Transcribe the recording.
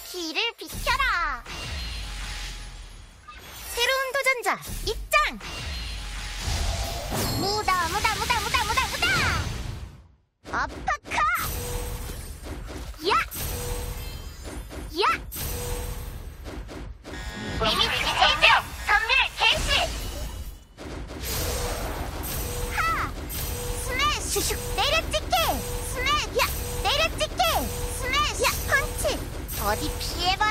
길을 비켜라. 새로운 도전자 입장. 무다 무다 무다 무다 무다 무다. 아파카. 야. 야. 데미지 제조 선멸 개시. 하. 스매시 슉슉 내려찍기. 스매시 야 내려찍기. 스매시 야 펀치. 어디 피해봐.